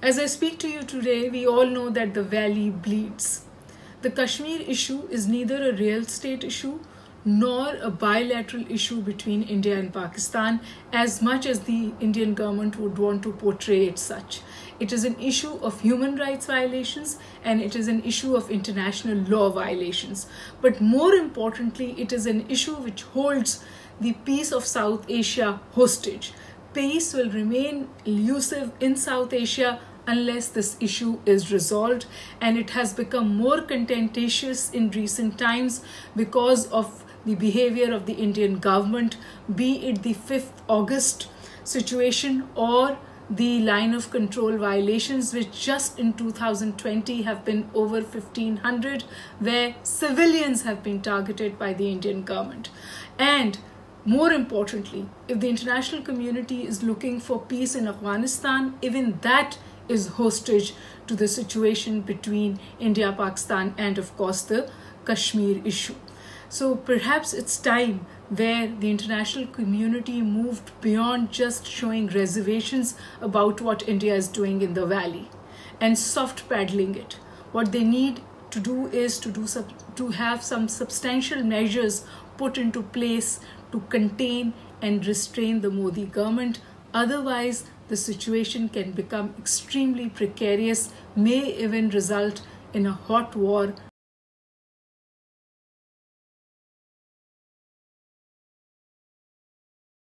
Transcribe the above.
As I speak to you today, we all know that the valley bleeds. The Kashmir issue is neither a real state issue nor a bilateral issue between India and Pakistan, as much as the Indian government would want to portray it such. It is an issue of human rights violations and it is an issue of international law violations. But more importantly, it is an issue which holds the peace of South Asia hostage. Peace will remain elusive in South Asia unless this issue is resolved, and it has become more contentious in recent times because of the behavior of the Indian government, be it the 5th August situation or the line of control violations, which just in 2020 have been over 1,500, where civilians have been targeted by the Indian government. And more importantly, if the international community is looking for peace in Afghanistan, even that is hostage to the situation between India, Pakistan, and of course the Kashmir issue. So perhaps it's time where the international community moved beyond just showing reservations about what India is doing in the valley and soft paddling it. What they need to do is to have some substantial measures put into place to contain and restrain the Modi government. Otherwise, the situation can become extremely precarious, may even result in a hot war